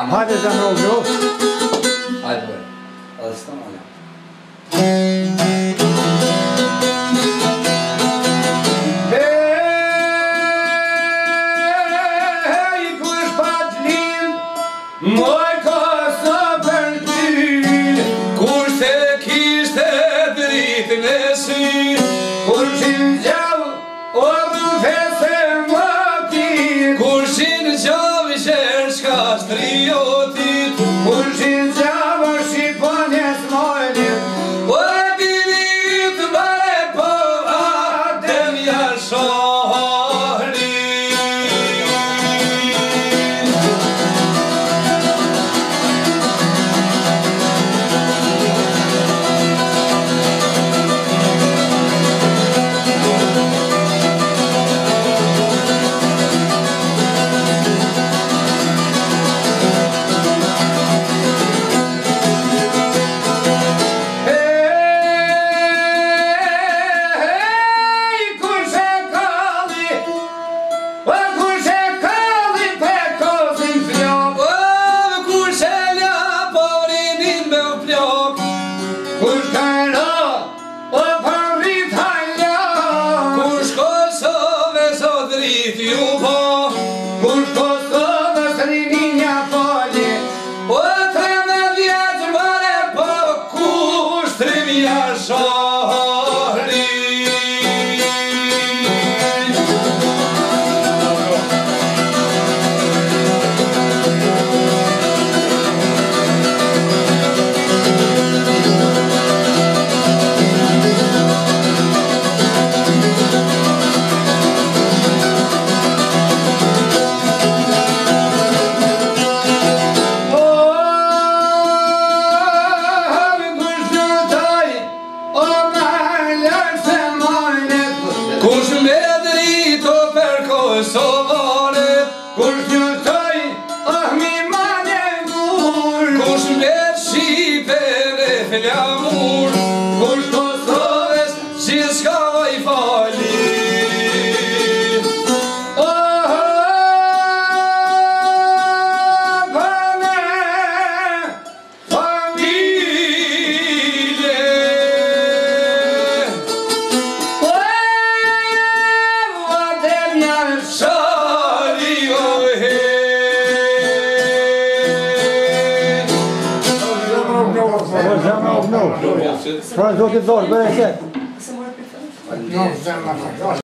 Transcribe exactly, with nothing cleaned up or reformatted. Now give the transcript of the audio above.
Hajde zemre u gru. Hajde, boj. Ali stanavljam. Hej, kush pat lin, moj ka sa për ty, kur se kishte dritën e sy, kur shin gjallë, o du fese më ti, kur shin gjallë qërë shka shtriotit, kur shin gjallë shqipon e smojnit, o binit bare po atem jashon. Pra zotit dorë, bërë e qëtë. Se morë për fëllë?